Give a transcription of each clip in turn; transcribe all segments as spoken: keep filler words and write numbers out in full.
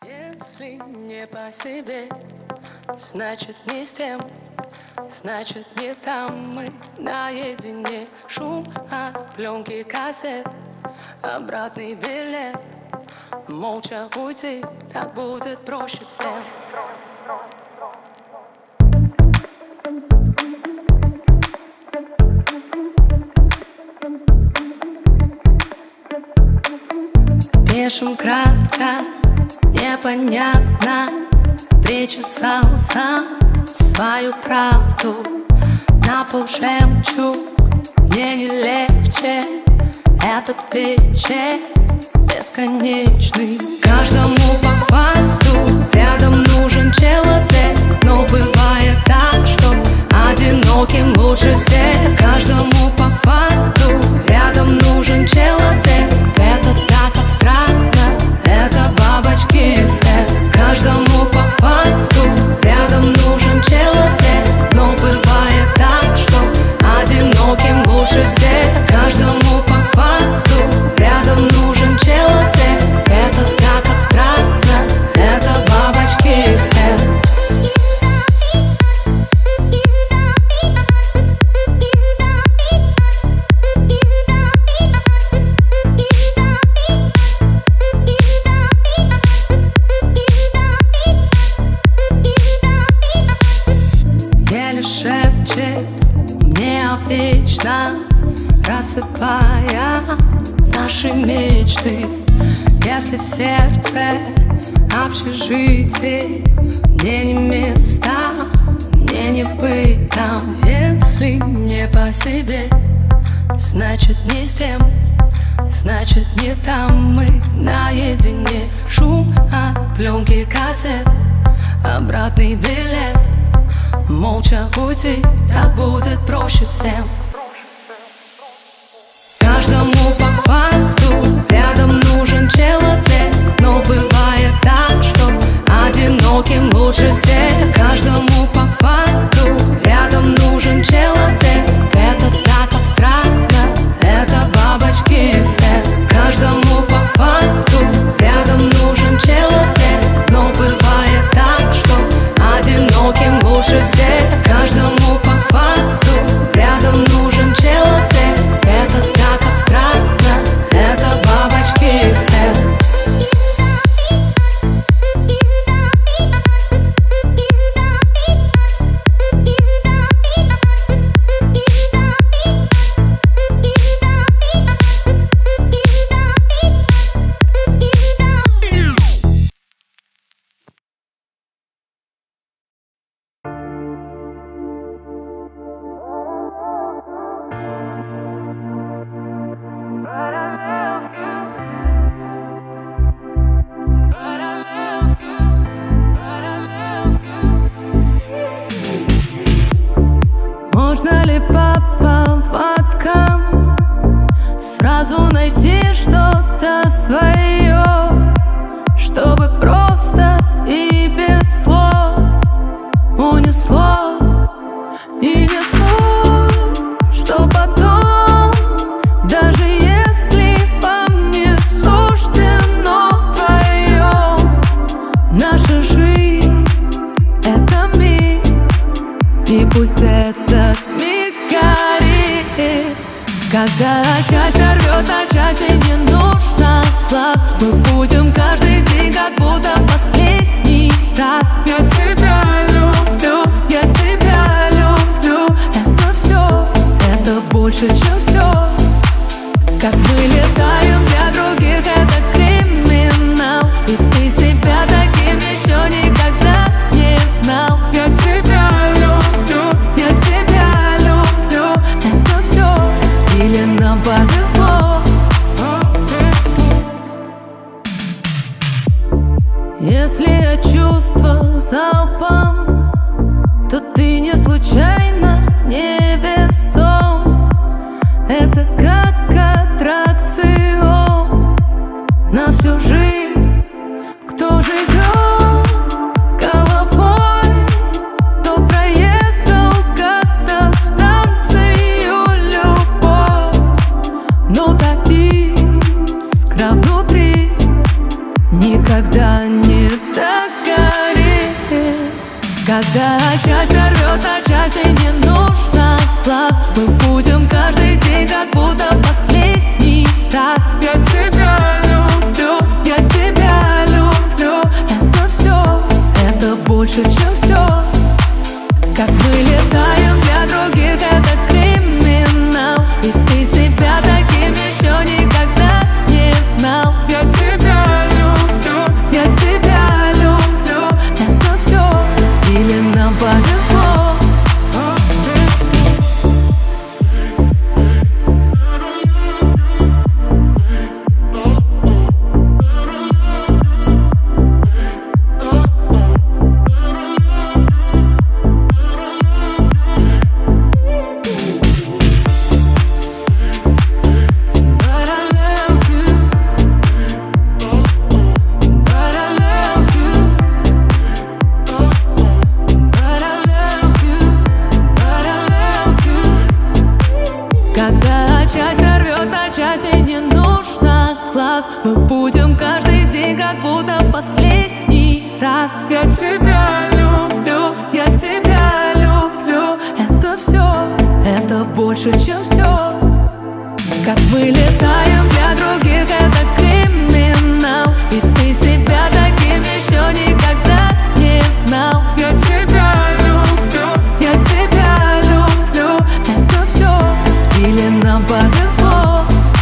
Если не по себе, значит не с тем, значит не там. Мы наедине, шум от пленки кассет, обратный билет. Молча уйти, так будет проще всем. Пишем кратко, непонятно. Причесал сам свою правду. На пол жемчуг, мне не легче. Этот вечер бесконечный. Каждому по факту рядом нужен человек. Но бывает так, что одиноким лучше всех. Каждому по факту рядом нужен человек. Это так абстрактно, это бабочки эффект. Каждому по факту рядом нужен человек. Но бывает так, что одиноким лучше всех. Каждому по факту рядом нужен человек. Это так абстрактно, это бабочки эффект. Вечно рассыпая наши мечты. Если в сердце общежитие, мне не места, мне не быть там. Если не по себе, значит не с тем, значит не там. Мы наедине, шум от пленки кассет, обратный билет. Молча уйти, так будет проще всем. Каждому по факту рядом нужен человек. Но бывает так, что одиноким лучше всех. Каждому по факту рядом нужен человек. Это так абстрактно, это бабочки эффект. Каждому по факту рядом нужен человек. Но бывает так, что одиноким лучше всех. Каждому по факту рядом нужен человек. Это так абстрактно, это бабочки эффект. Можно ли по поводкам сразу найти что-то свое, чтобы просто и без слов унесло? И не суть, что потом, даже если вам не суждено вдвоем, наша жизнь — это миг, и пусть этот миг горит. Когда часть рвет на части, не нужно глаз. Мы будем каждый день, как будто последний раз. Я тебя люблю, я тебя люблю. Это все, это больше, чем все. Как мы летаем для других, это криминал. И ты себя таким еще никогда не знал. Я тебя люблю, я тебя люблю. Это все, или нам повезло. Если я чувствовал залпом, то ты не случайно не весом. Это как аттракцион на всю жизнь. Кто живет головой, то проехал как-то станцию любовь. Но та искра внутри никогда не догорит. Когда часть рвет, а части не нужно глаз, мы будем каждый день как будто последний раз. Я тебя люблю, я тебя люблю. Это все, это больше, чем все. Как мы летаем для других, это криминал. И ты себя таким еще никогда не знал. Я тебя люблю, я тебя люблю. Это все, или нам повезло. Части не нужно глаз, мы будем каждый день как будто последний раз. Я тебя люблю, я тебя люблю. Это все, это больше, чем все. Как мы летаем для других, это криминал. И ты себя таким еще никогда не знал. Я тебя люблю, я тебя люблю. Это все, или нам повезло.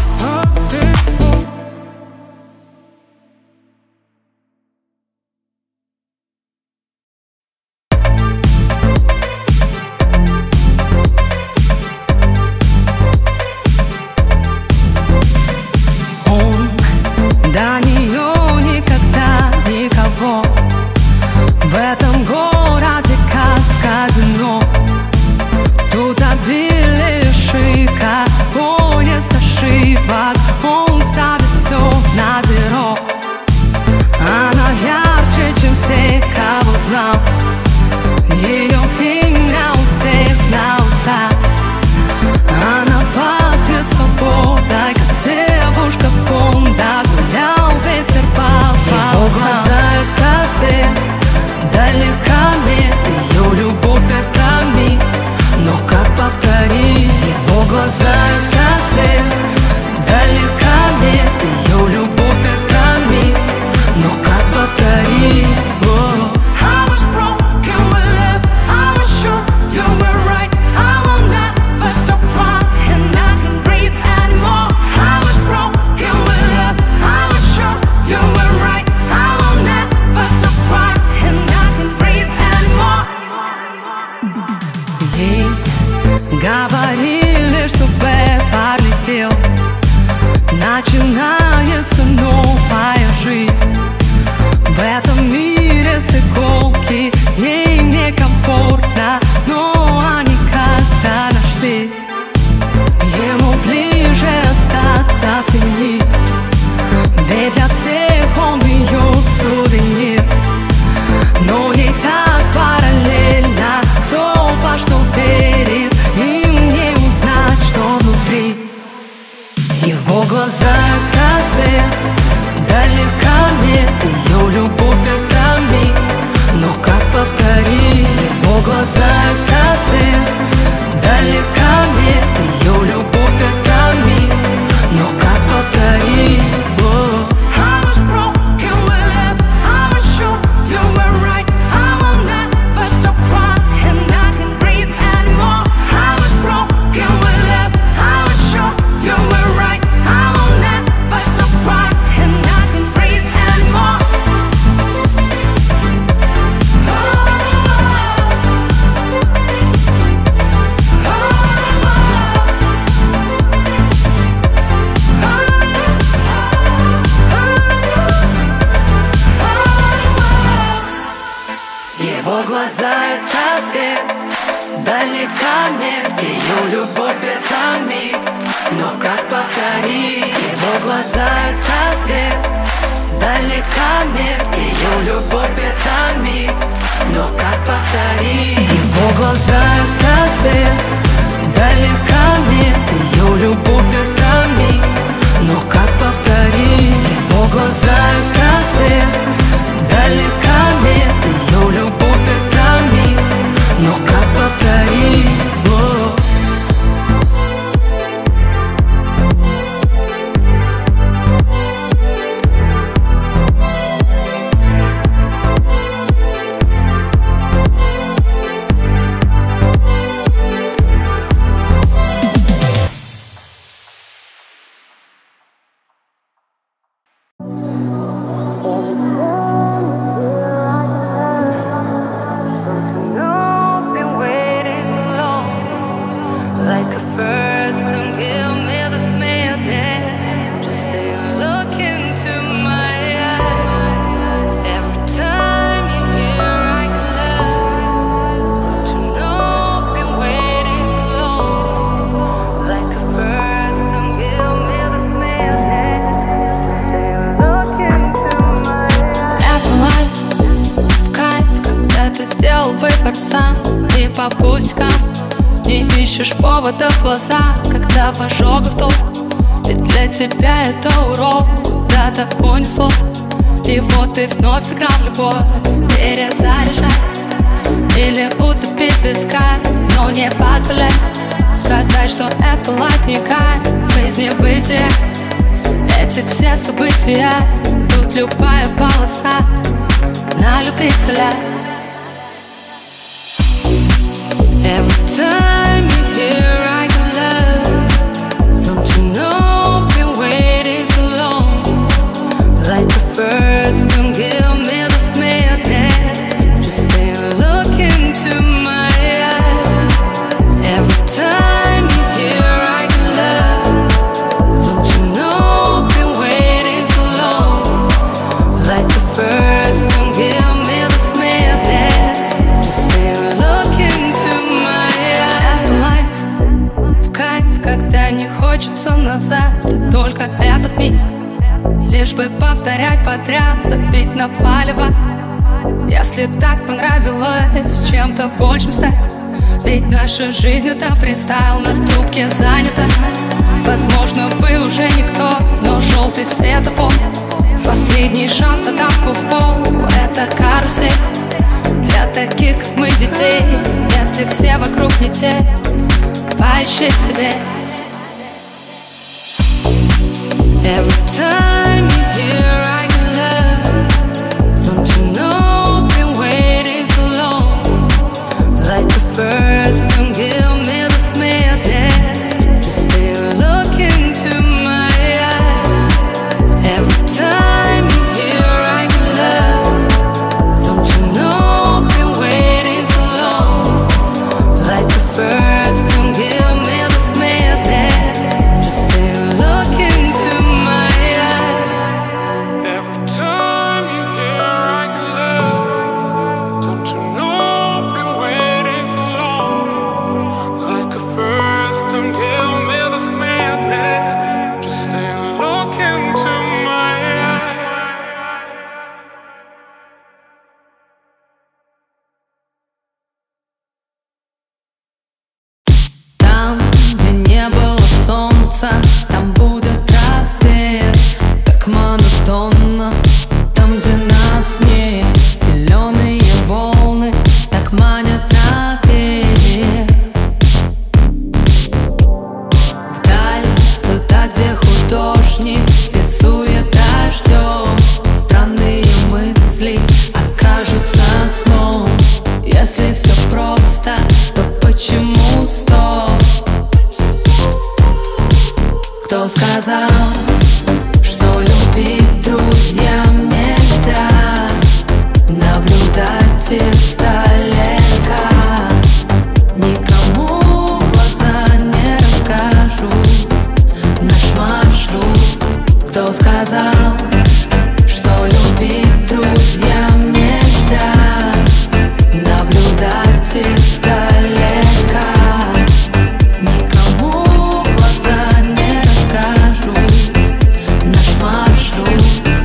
До нее никогда никого в этом городе, как в казино. Тут обилие шика, поезд ошибок, он ставит все на зеро. Она ярче, чем все, кого знал. Ее имя у всех на устах. Она пахнет свободой, как девушка Бонда. Гулял ветер по волнам. Его глаза — это свет, далека нет. Ее любовь — это миг, но как повторить? Его глаза — это свет, далека нет. Ее любовь — это миг, но как повторить? I was broken with love, I was sure you were right. I will never stop crying, I can't breathe anymore. I was broken with love, I was sure you were right. I will never stop crying, I can't breathe anymore. Ей говорили, что в Беверли-Хиллз начинается новая жизнь. В этом мире с иголки ей некомфортно, но они как-то нашлись. Ему ближе остаться в тени, ведь от всех он ее сувенир. Но ей так параллельно, кто во что верит, им не узнать, что внутри. Его глаза — это свет, далека нет. Ее любовь — это миг, но как повторить? Его глаза — это свет, далека нет. Ее любовь — это миг, но как повторить? I was broken with love, I was sure you were right. I will never stop crying, I can't breathe anymore. I was broken with love, I was sure you were right. I will never stop crying, I can't breathe anymore. Его глаза — это свет, далека нет. Ее любовь — это миг, но как повторить? Его глаза — это свет, далека нет. Ее любовь — это миг, но как повторить? Его глаза — это свет, далека нет. Ее любовь — это миг, но как повторить? Его глаза — это свет, сам и по пустякам. Не ищешь повода в глаза, когда в ожогах толк. Ведь для тебя это урок, куда-то унесло. И вот ты вновь сыграл в любовь, перезаряжай или утопить в песках, но не позволяй сказать, что это лайф не кайф, жизнь бытия. Эти все события, тут любая полоса на любителя. Every time you hear I can love, don't you know, been waiting so long. Like the first, don't give me this madness, just stay and look into my eyes. Every time you hear I can love, don't you know, been waiting so long. Like the first, don't give me this madness, just stay and look into my eyes. Это лайф, в кайф, когда не хочется назад, и только этот миг, лишь бы повторять подряд, забить на палево. Если так понравилось чем-то большим стать, ведь наша жизнь это фристайл, на трубке занята. Возможно, вы уже никто, но желтый светофор, последний шанс на тапку в пол. Это карусель для таких, как мы, детей. Если все вокруг не те, поищи себе. Every time you hear I can love, don't you know, been waiting so long. Like the first, don't give me this madness, just stay and look into my eyes. Every time you hear I can love, don't you know, been waiting so long. Like the first, don't give me this madness, just stay and look into my eyes. Every time you hear I can love, don't you know, been waiting so long. Like a first, don't give me this madness, just stay and look into my eyes. Там, где не было солнца, там будет рассвет. Так монотонно, там, где нас нет. Зеленые волны так манят наверх. Вдаль, туда, где художник рисует дождем. Странные мысли окажутся сном. Если все просто, то почему стоп? Кто сказал, что любить друзьям нельзя? Наблюдать издалека, никому в глаза не расскажу наш маршрут. Кто сказал, что любить друзьям нельзя? Наблюдать издалека, никому в глаза не расскажу наш маршрут.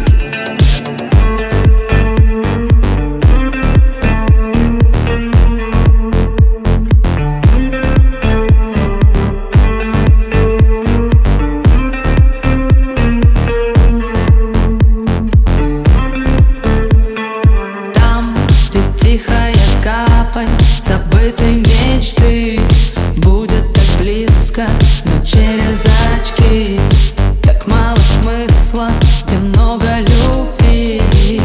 Там, где тихая гавань забытой мечты, будет так близко, но через очки. Так мало смысла, где много любви.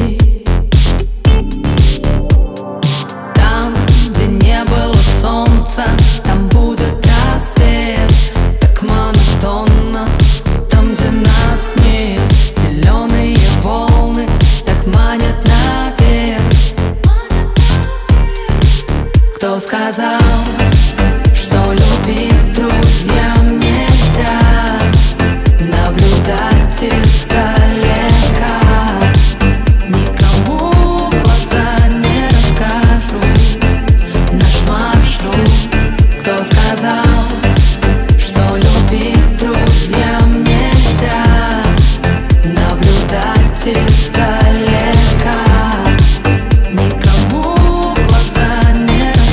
Там, где не было солнца, там будет рассвет. Так монотонно, там, где нас нет. Зеленые волны так манят наверх. Кто сказал, что любить друзьям нельзя? Наблюдать издалека, никому в глаза не расскажу наш маршрут. Кто сказал, что любить друзьям нельзя? Наблюдать издалека, никому в глаза не расскажу.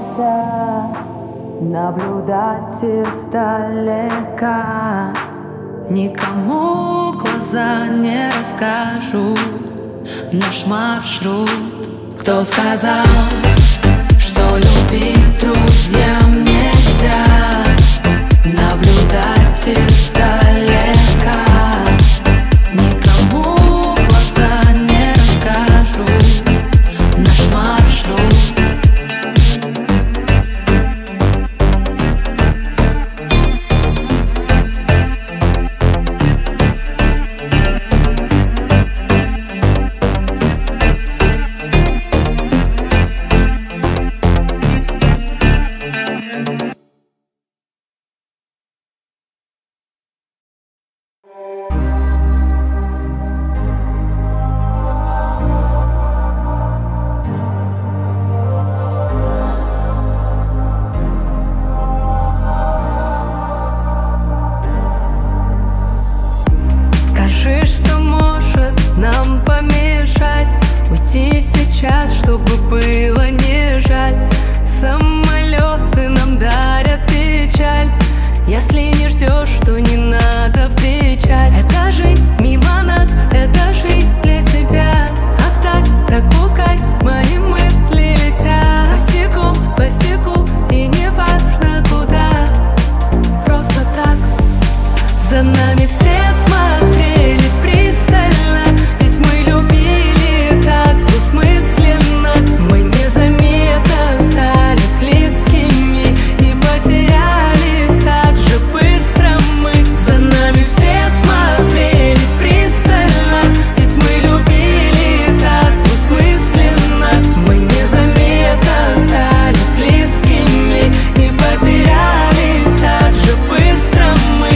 нельзя наблюдать издалека. Никому глаза не расскажут наш маршрут. Кто сказал, что любить друзьям нельзя наблюдать издалека? Никому глаза не расскажут наш маршрут. Что может нам помешать уйти сейчас, чтобы было не жаль? Самолеты нам дарят печаль. Если не ждешь, то не надо встречать. Это жизнь мимо нас, это жизнь для себя. Оставь, так пускай мои мысли летят босиком по стеклу, и не важно куда. Просто так за нами все смотрели пристально, ведь мы любили так двусмысленно. Мы незаметно стали близкими и потерялись так же быстро мы. За нами все смотрели пристально, ведь мы любили так двусмысленно. Мы незаметно стали близкими и потерялись так же быстро мы.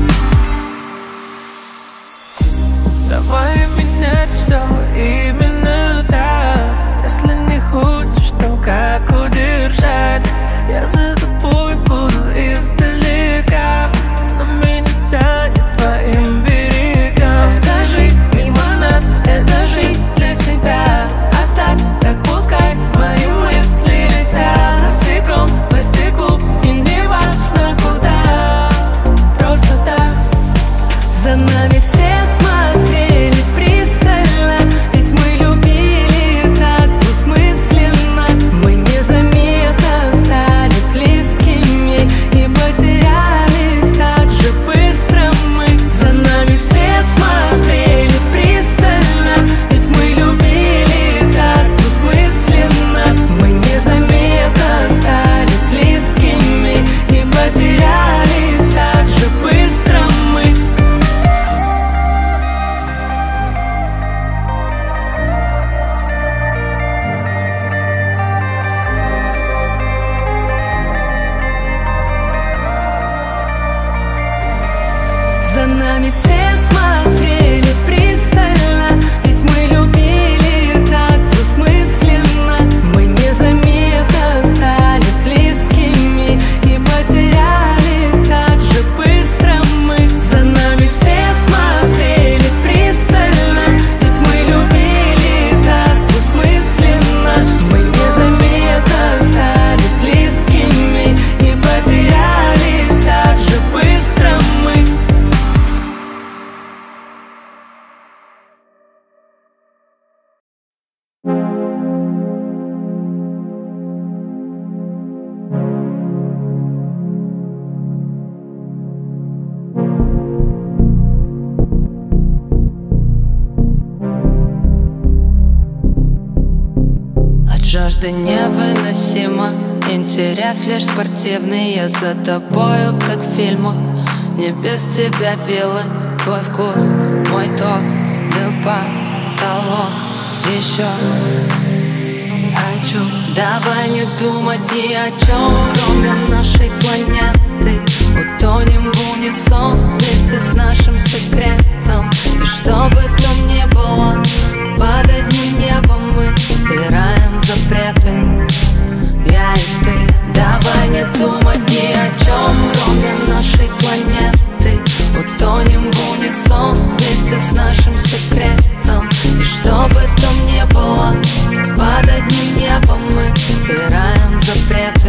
Давай менять все именно так. Если не хочешь, то как удержать? Я за тобой буду издалека, но меня тянет твоим берегам. Это жизнь мимо нас, это жизнь для себя. Оставь, так пускай мои мысли летят босиком по стеклу, и не важно куда. Просто так за нами все смотрели пристально, ведь мы любили так двусмысленно. Мы незаметно стали близкими и потерялись так же быстро мы. За нами все смотрели пристально, ведь мы любили так двусмысленно. Мы незаметно стали близкими и потерялись так же быстро мы. За нами все смотрели пристально, ведь мы любили так двусмысленно. Мы незаметно стали близкими и потерялись так же быстро мы. За нами все смотрели пристально, ведь мы любили так двусмысленно. Мы незаметно стали близкими и потерялись так же быстро мы. От жажды невыносимо, интерес лишь спортивный. Я за тобою, как в фильмах, мне без тебя вилы. Твой вкус, мой ток, дым в потолок. Еще хочу, давай не думать ни о чем, кроме нашей планеты. Утонем в унисон вместе с нашим секретом. И что бы там ни было, под одним небом мы стираем запреты. Я и ты, давай не думать ни о чем, кроме нашей планеты. Утонем в унисон вместе с нашим секретом. И что бы там ни было, под одним небом мы стираем запреты.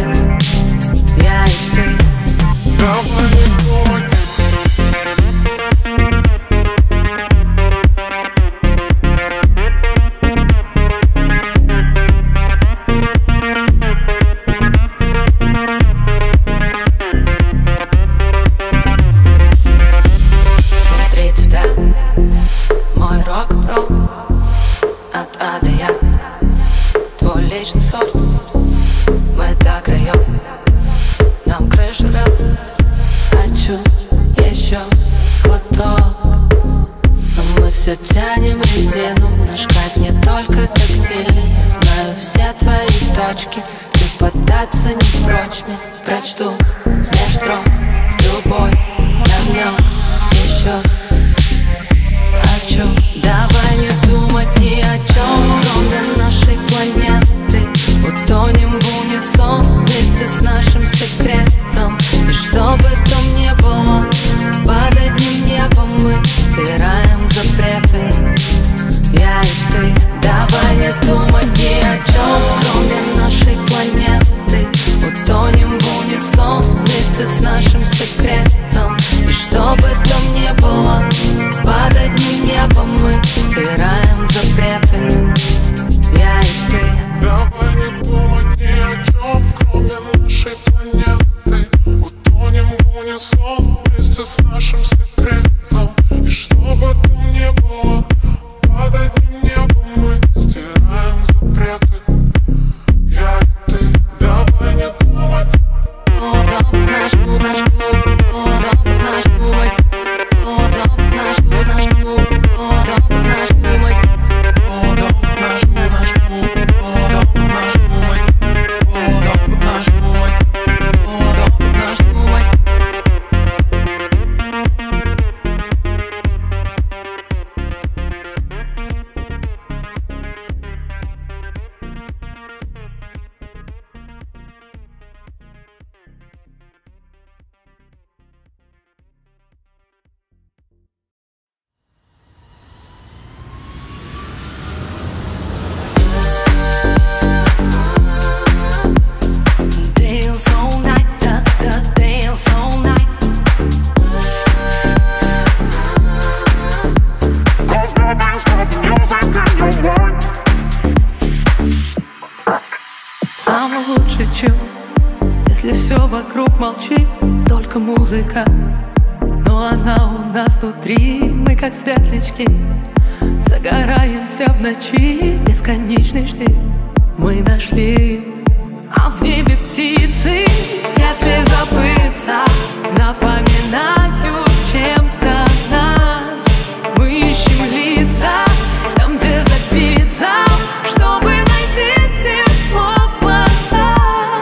остаться не прочь, мне прочту меж строк любой намек еще хочу. Давай не думать ни о чем, кроме нашей планеты. Утонем в унисон вместе с нашим секретом. И что бы там ни было, под одним небом мы стираем запреты. Я и ты. Давай не думать ни о чем, кроме нашей планеты. Утонем в унисон вместе с нашим секретом. И что бы там ни было, под одним небом мы стираем запреты. Я и ты. Давай не думать ни о чем, кроме нашей планеты. Утонем в унисон вместе с нашим секретом. И что бы там ни было, под одним небом мы стираем запреты. Я и ты. Давай не думать. Удобно наш клуб, наш клуб. Удобно наш думать. Удобно наш клуб, наш клуб. Удобно наш думать. Удобно наш клуб, наш клуб. Удобно наш думать. Удобно наш думать. Удобно наш думать. Dance all night, da da dance all night. Cause nothing's got the music in your mind. Самый лучший чё, если все вокруг молчит, только музыка. Но она у нас внутри, мы как светлячки. Загораемся в ночи, бесконечный штиль мы нашли. А в небе птицы, если забыться, напоминают чем-то нас. Мы ищем лица, там, где забиться, чтобы найти тепло в глазах.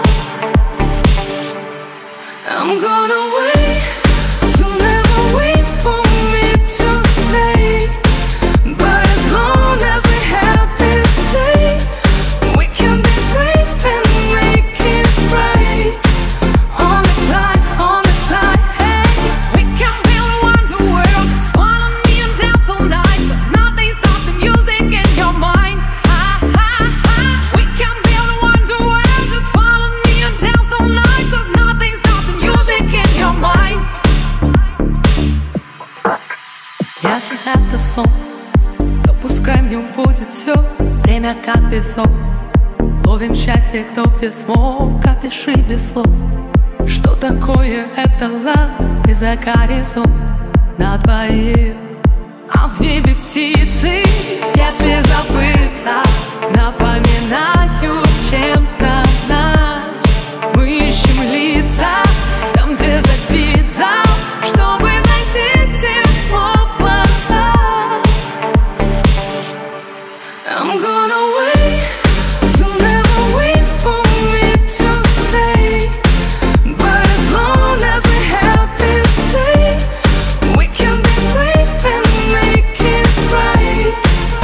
I'm gonna wait, you'll never wait for me to stay. But as long as we have this day, we can be brave and make it right. On the fly, on the fly, hey. We can build a wonder world. Just follow me and dance all night. Cause nothing stops the music in your mind. Ah, ah, ah. We can build a wonder world. Just follow me and dance all night. Cause nothing stops the music in your mind. Если это сон, то пускай в нем будет все. Время как песок. Ловим счастье, кто где смог. Опиши без слов, что такое это love. И за горизонт на двоих. А в небе птицы, если забыться, напоминают чем-то нас. Мы ищем лица, там, где забиться, чтобы найти тепло в глазах. I'm gonna wait, you'll never wait for me to stay. But as long as we have this day, we can be brave and make it right.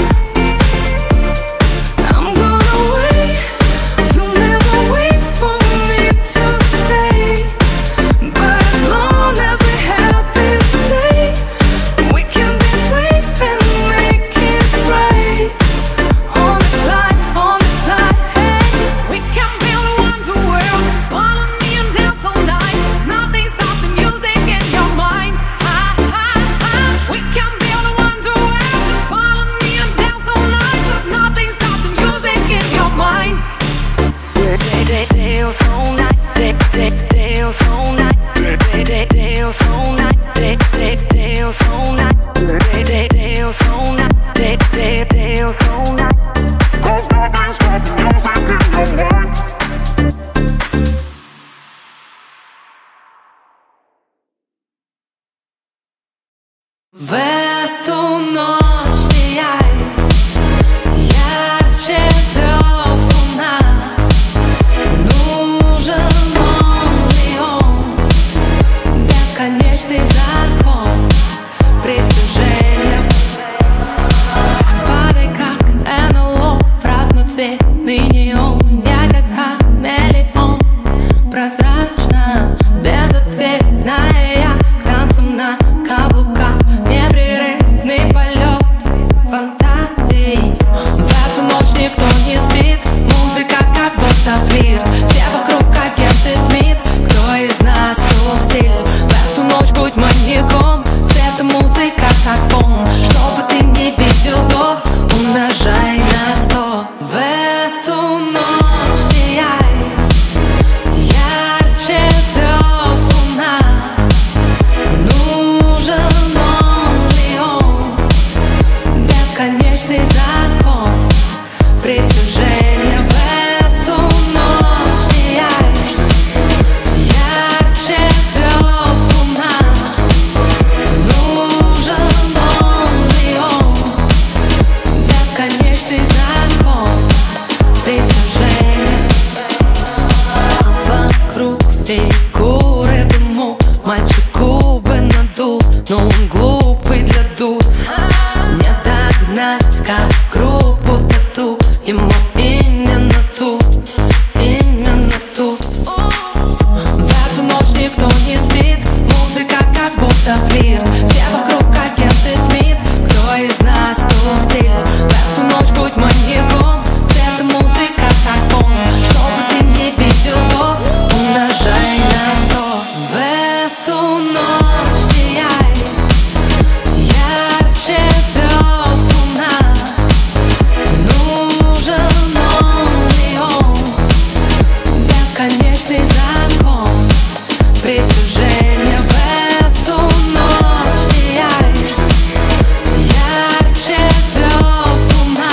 I'm gonna wait, you'll never wait for me to stay. But as long as we have this day, we can be brave and make it right. On the fly, on the fly, hey. We can build a wonder world. Just follow me and dance all night. Cause nothing stops the music in your mind. Ah, ah, ah. We can build a wonder world. Just follow me and dance all night. Cause nothing stops the music in your mind. Dance all night, dance all night, dance all night, dance all night, dance all night, dance all night. Cause nothing's got the music in your mind. В эту ночь сияй ярче звезд луна. Ну фигуры в дыму. Мальчик губы надул, но он глупый для дур. Не догнать, как группу тату. Ему именно тут, именно тут. В эту ночь никто не спит. Музыка как будто флирт. Все вокруг агенты Смит. Кто из нас тут стиль? В эту ночь будь маньяком. Свет и музыка как фон. Что бы ты не видел, то умножай на сто. В эту ночь сияй ярче звезд луна. Нужен он, бесконечный закон притяжения. В эту ночь сияй ярче звезд луна.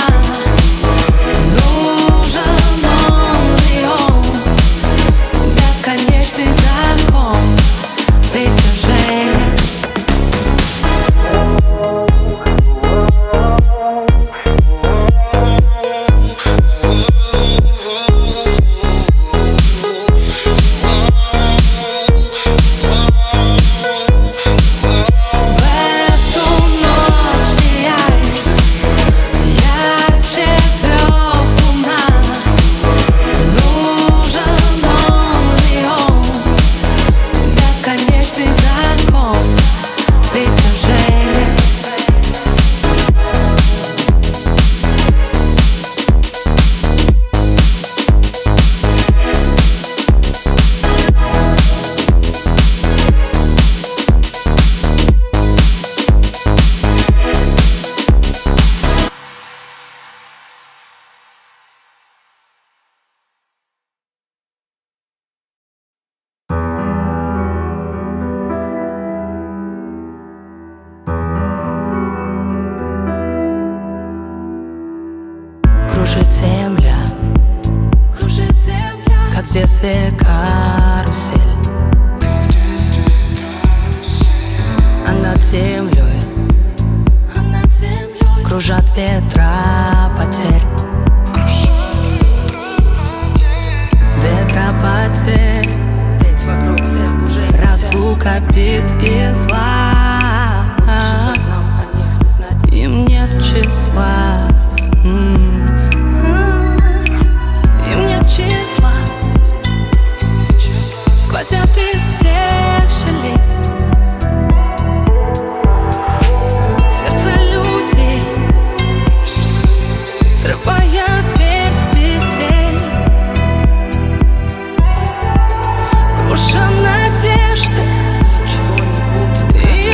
Нужен он, бесконечный закон притяжения. В эту ночь сияй ярче звезд луна. Нужен он, бесконечный закон притяжения. Кружит земля, кружит земля, как в детстве карусель. А над землей, а над землей кружат ветра потерь. Ветра потерь, ведь вокруг все уже разлука, обид и зла. Им нет числа. Им нет числа. Сквозят из всех щелей сердца людей, срывая дверь с петель, круша надежды. Ничего не будет,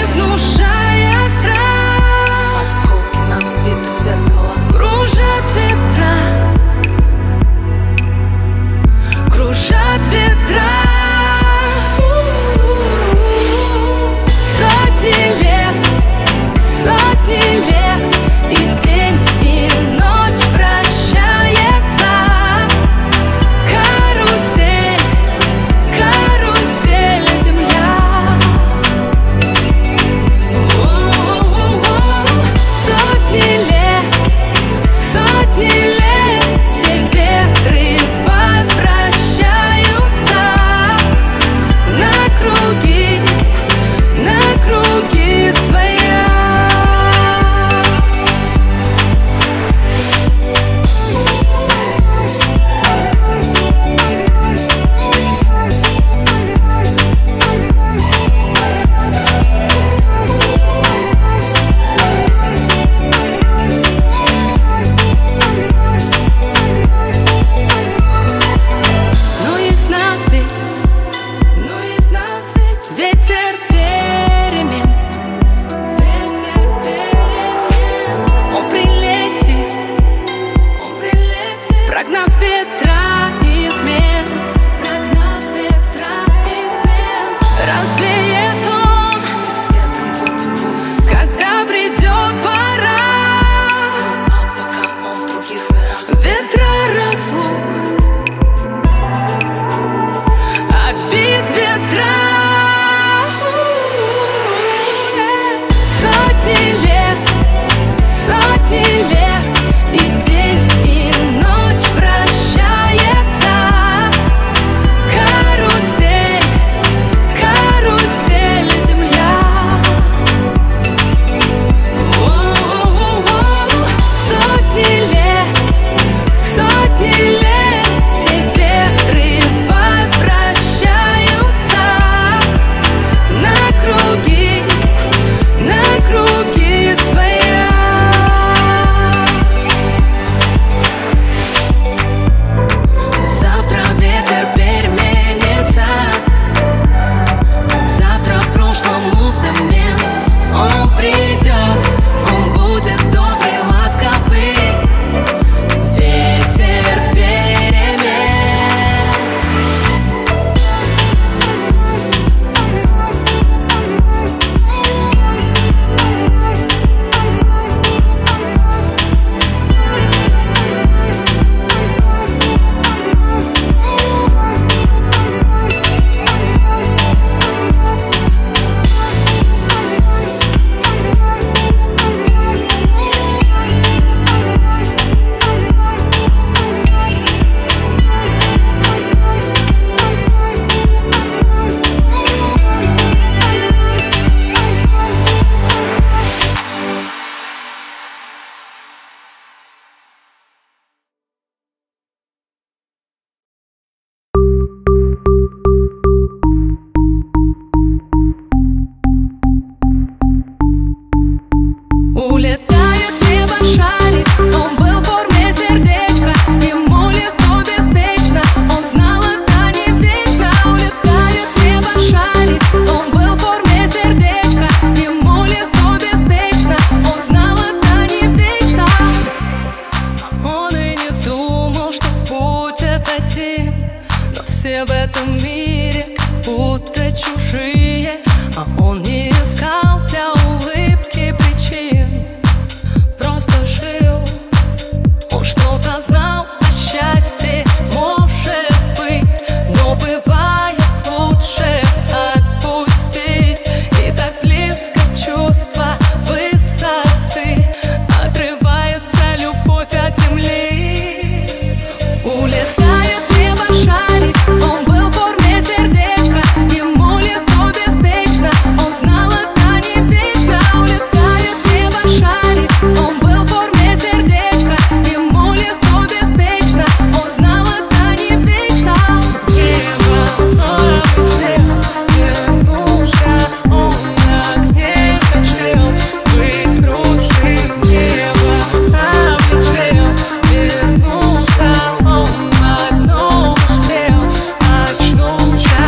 мире как будто чужие, а он не искал для улыбки причин, просто жил. Он что-то знал о счастье, может быть, но бывает лучше отпустить. И так близко чувство высоты, отрывается любовь от земли. Улетает в небо шарик, он был в форме сердечка, ему легко, беспечно, он знал, это не вечно. Улетает в небо шарик, он был в форме сердечка, ему легко, беспечно, он знал, это не вечно. Небо облетел, вернулся, он так не хотел быть грустным. Небо облетел, вернулся, он одно успел, очнулся.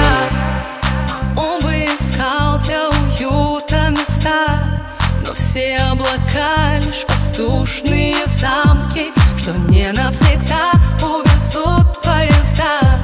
Он бы искал для уюта места, но все облака лишь воздушные замки, что не навсегда увезут поезда.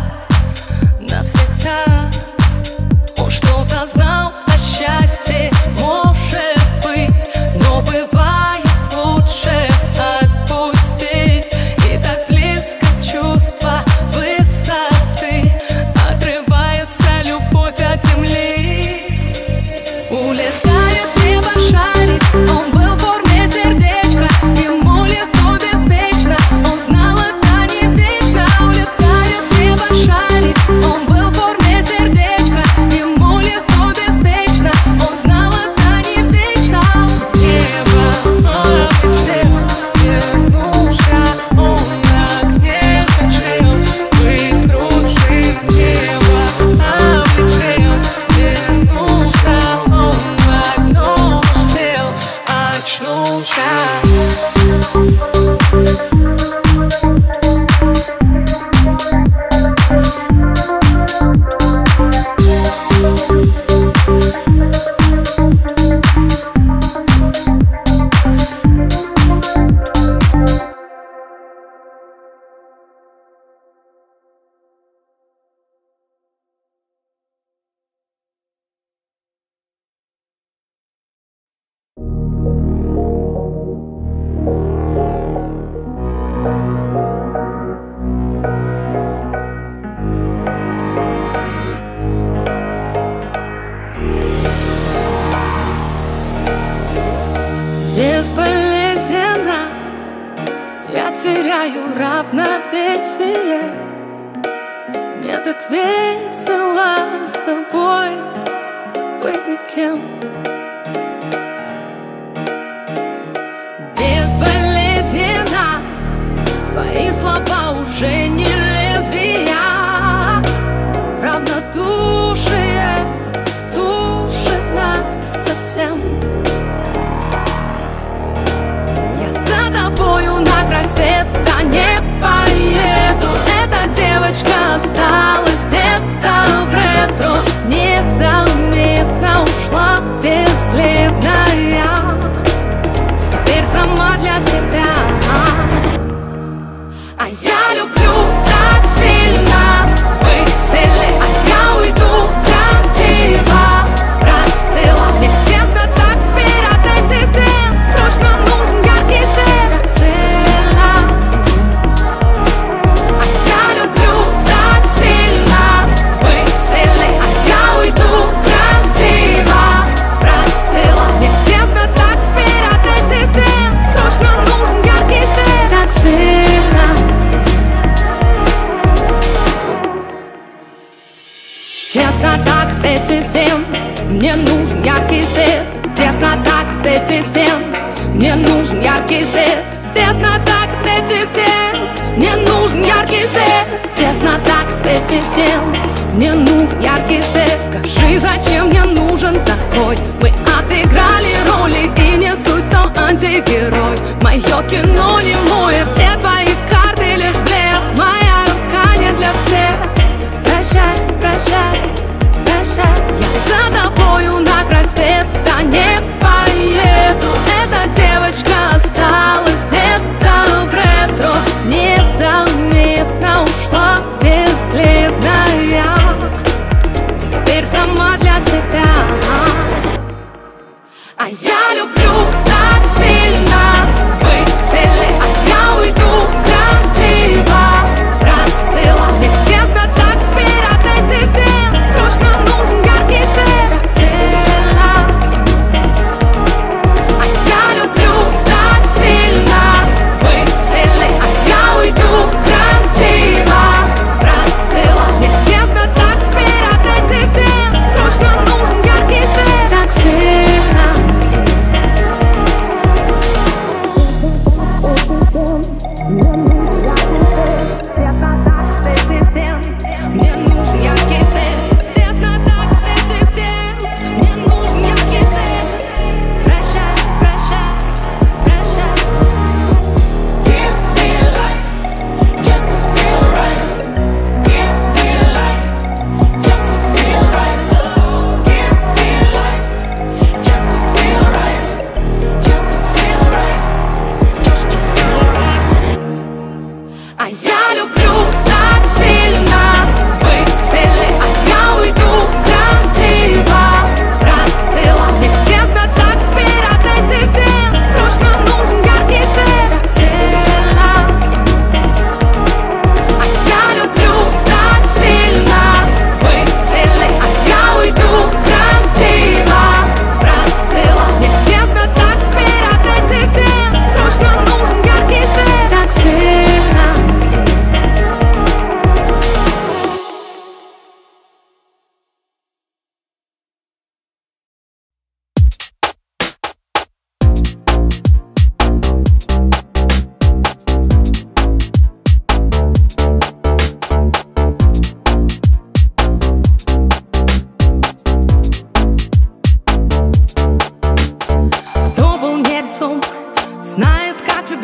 Навсегда. Он что-то знал о счастье, может быть, но бывает лучше отпустить. И так близко чувство высоты, отрывается любовь от земли. Улетает в небо шарик, он был в форме сердечка, ему легко, беспечно, он знал, это не вечно. Улетает в небо шарик, он был в форме сердечка, ему легко, беспечно, он знал, это не вечно. Небо облетел, вернулся, он так не хотел быть грустным. Небо облетел, вернулся, он одно успел, очнулся. Безболезненно я теряю равновесие. Мне так весело с тобой быть никем. Безболезненно твои слова уже не лезвия, равнодушие душит нас совсем. Тобою на край света не поеду. Эта девочка осталась где-то в ретро, незаметно ушла бесследная. Теперь сама для себя. А я люблю так сильно быть сильней, а я уйду красиво, расцвела. Мне тесно так теперь от этих стен, срочно нужен яркий свет. Тесно так этих стен, мне нужен яркий свет. Тесно так этих стен, мне нужен яркий свет. Тесно так этих стен, мне нужен яркий свет. Тесно так этих стен, мне нужен яркий свет. Скажи, зачем мне нужен такой? Мы отыграли роли, и не суть, кто антигерой. Мое кино не мое, все твои карты лишь блеф. Моя рука не для всех. Прощай, прощай, прощай. Я за тобою на край света не поеду. Эта девочка осталась где-то в ретро, незаметно ушла бесследная.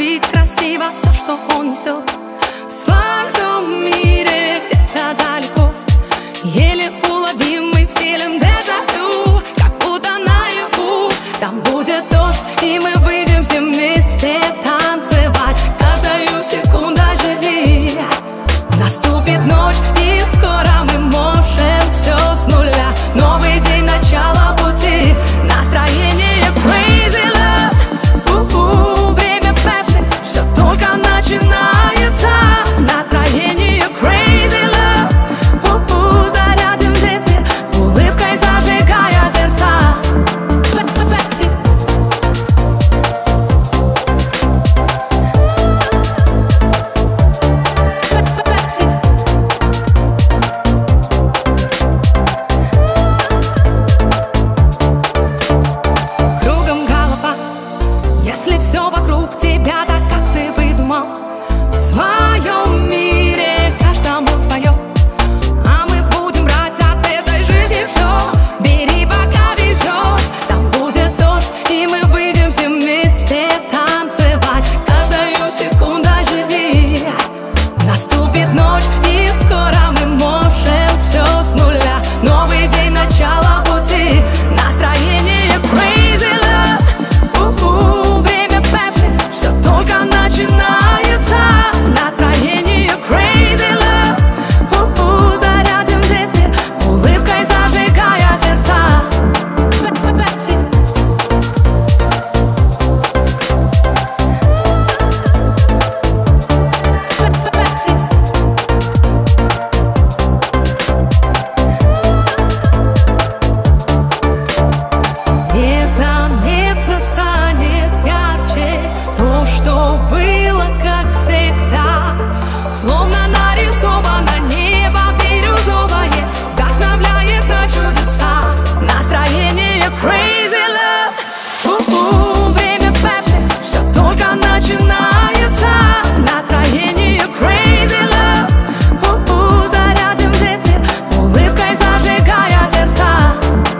видеть красиво все, что он несет. В своем мире где-то далеко, еле уловимый филин дежавю, как будто наяву. Там будет дождь, и мы выйдем все вместе танцевать. Каждую секунду живи. Наступит ночь, и скоро мы можем все с нуля. Новый день, начало пути, настроение crazy love. У-у, время Pepsi, все только начинается. Настроение crazy love. У-у, зарядим весь мир, улыбкой зажигая сердца. Pepsi. Кругом голова, если все вокруг тебя так, как ты выдумал. В своем мире каждому свое, а мы будем брать от этой жизни все. Бери, пока везет, там будет дождь, и мы выйдем все вместе танцевать. Каждую секунду живи. Наступит ночь, и скоро мы можем все с нуля. Новый день, начало пути, настроение crazy love. У-у, время Pepsi, все только начинается. Настроение crazy love. У-у, зарядим весь мир, улыбкой зажигая сердца. Pepsi. Pepsi. Незаметно станет ярче то, что было, как всегда. Словно нарисовано небо бирюзовое, вдохновляет на чудеса. Настроение crazy love. У-у, время Pepsi, все только начинается. Настроение crazy love. У-у, зарядим весь мир, улыбкой зажигая сердца.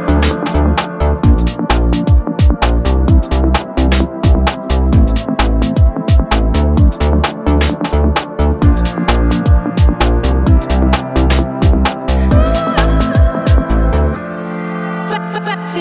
Pepsi.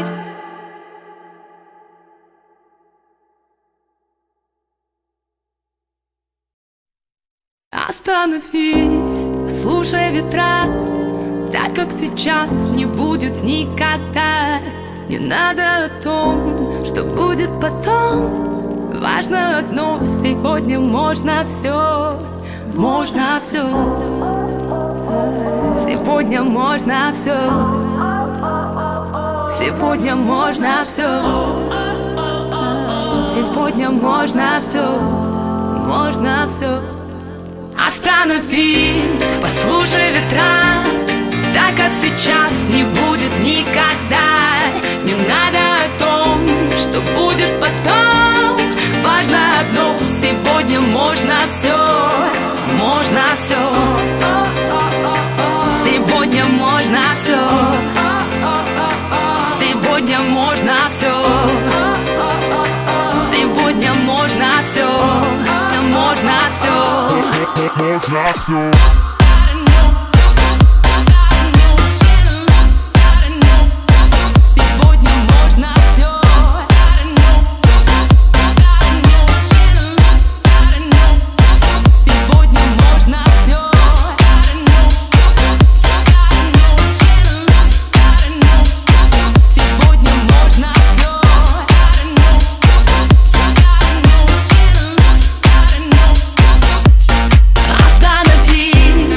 Остановись, послушай ветра. Так, как сейчас, не будет никогда. Не надо о том, что будет потом. Важно одно, сегодня можно все. Можно все. Сегодня можно все. Сегодня можно все. Сегодня можно все. Можно все. Остановись, послушай ветра. Так, как сейчас, не будет никогда. Не надо о том, что будет потом. Важно одно, сегодня можно все. Можно все. Сегодня можно все. Сегодня можно все. Сегодня можно все. Можно все. Можно все. Сегодня можно все. Сегодня можно все. Сегодня можно все. Остановись.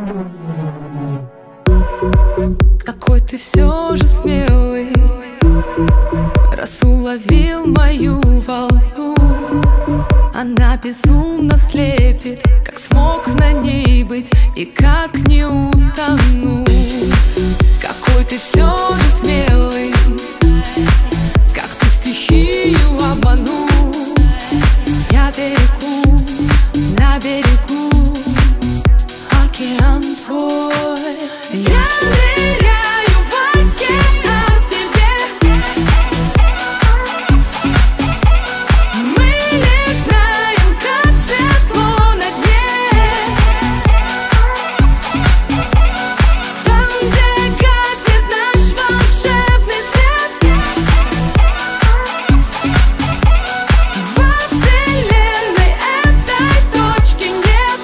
Какой ты все же смелый, раз уловил мою волну. Она безумно слепит, как смог на ней быть и как не утону. Какой ты все же смелый, как ты стихию обманул. Я берегу, на берегу океан твой. Я ныряю в океан в тебе. Мы лишь знаем, как светло на дне. Там, где гаснет наш волшебный свет, во вселенной этой точки нет.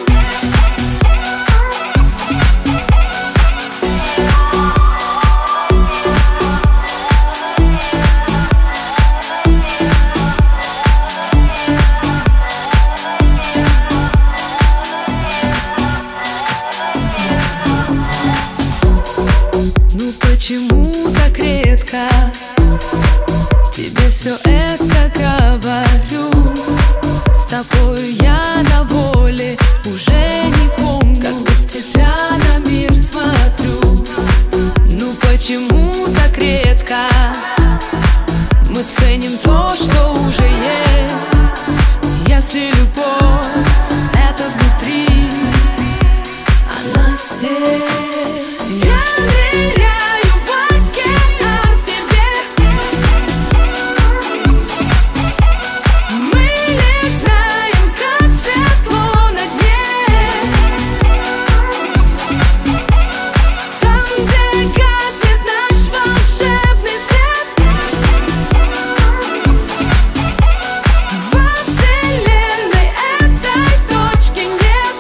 Ну почему так редко тебе все это говорю? С тобой я на воле, уже не помню, как без тебя на мир смотрю. Ну почему так редко мы ценим то, что уже есть? Если любовь — это внутри, она здесь. Я ныряю в океан в тебе. Мы лишь знаем, как светло на дне. Там, где гаснет наш волшебный свет, во вселенной этой точки нет.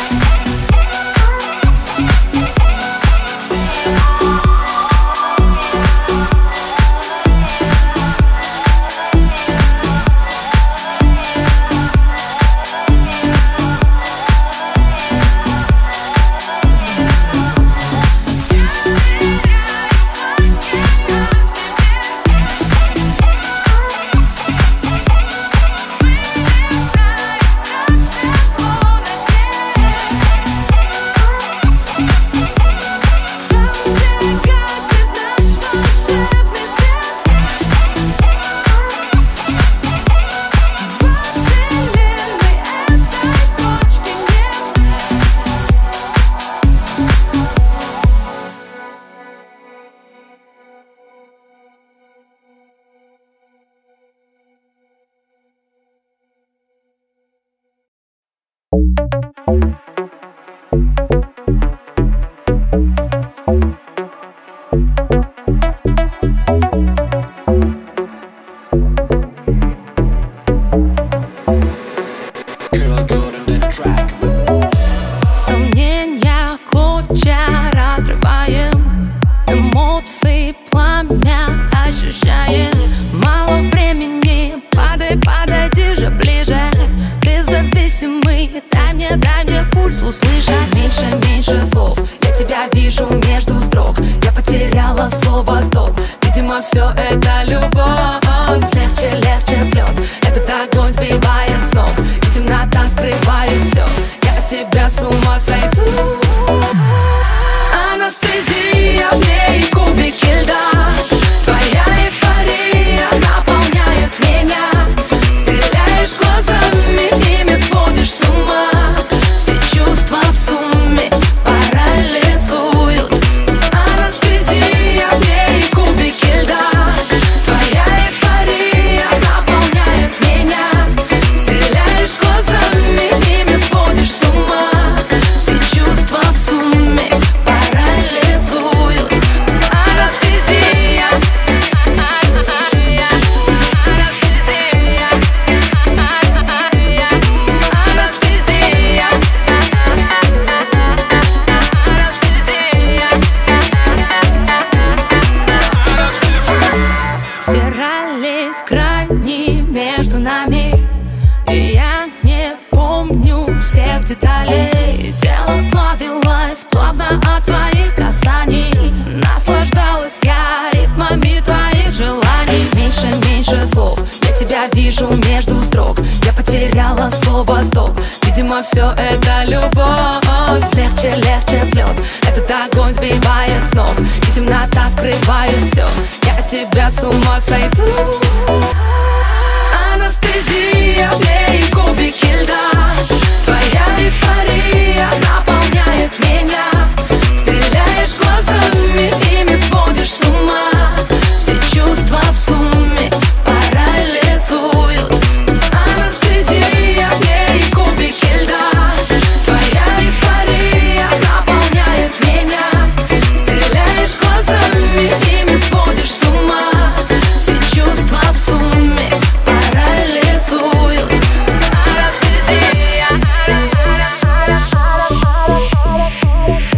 Сомнения в клочья разрываем, эмоции пламя ощущаем. Мало времени, падай, подойди же ближе. Ты зависимый, дай мне, дай мне пульс услышать. Меньше, меньше слов, я тебя вижу между строк. Я потеряла слово стоп, видимо все это любовь. Легче, легче взлет, этот огонь сбивает с ног, и темнота скрывает все. Я от тебя с ума сойду. Анестезия, в ней кубики льда. Твоя эйфория наполняет меня. Стреляешь глазами, ими сводишь с ума. Все чувства в сумме парализуют. Анестезия, в ней кубики льда. Твоя эйфория все это любовь. Легче, легче взлет, этот огонь сбивает с ног, и темнота скрывает все. Я от тебя с ума сойду. Анестезия, где и кубики льда. Твоя эйфория наполняет меня. Стреляешь глазами, ими сводишь с ума. Все чувства в сумме парализуют. Анестезия, где и кубики льда. Твоя эйфория наполняет меня. Стреляешь глазами, ими сводишь с ума. Все чувства в сумме парализуют. Анестезия.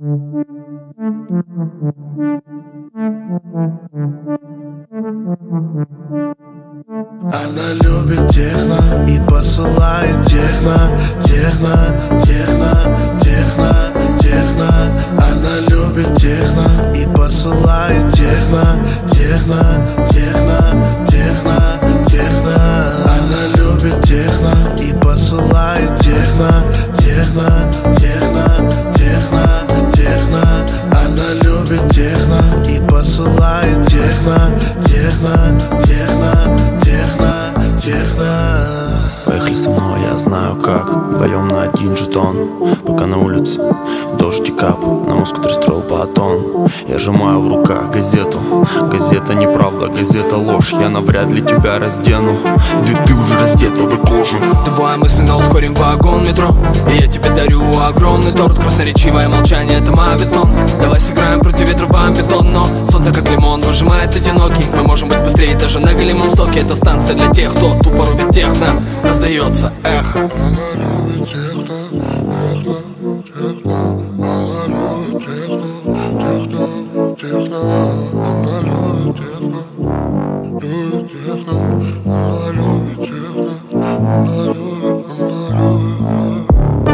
Она любит техно и посылает техно, техно, техно, техно, техно. Она любит техно и посылает техно, техно, техно, техно, техно. Она любит техно и посылает техно, техно, техно, техно, техно. Она любит техно и посылает техно, техно, техно, техно, техно. Поехали со мной, я знаю как. Вдвоем на один жетон. Пока на улице дождь и кап. На мозг, который строил батон. Я сжимаю в руках газету. Газета неправда, газета ложь. Я навряд ли тебя раздену, ведь ты уже раздета до кожи. Твоя мысль на ускорим вагон метро. И я тебе дарю огромный торт. Красноречивое молчание, это моветон. Давай сыграем против ветра бомбетон. Но солнце как лимон выжимает одинокий. Мы можем быть быстрее даже на големом стоке. Это станция для тех, кто тупо рубит техно. Раздается эхо. Она любит техно, техно, техно. Она любит техно, техно, техно. Она любит техно, любит техно. Она любит техно, она любит, она любит.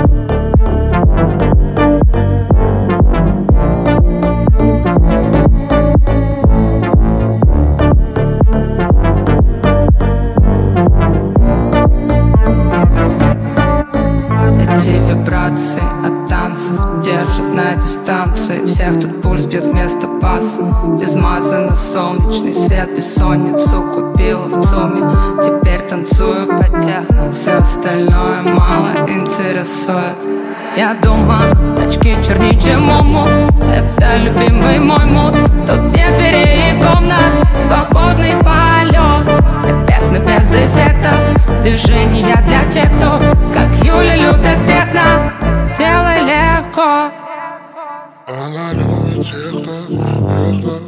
Эти вибрации от танцев держат на дистанции. Всех тут пульс бьет вместо паса. Безмазанно солнечный свет, бессонницу купила в ЦУМе. Теперь танцую по техно, все остальное мало интересует. Я дома, очки чернее, чем муму. Это любимый мой мут. Тут нет дверей и комнат, свободный полет. Эффектно без эффектов, движения для тех, кто, как Юля, любят техно. Делай легко. Она любит техно, техно.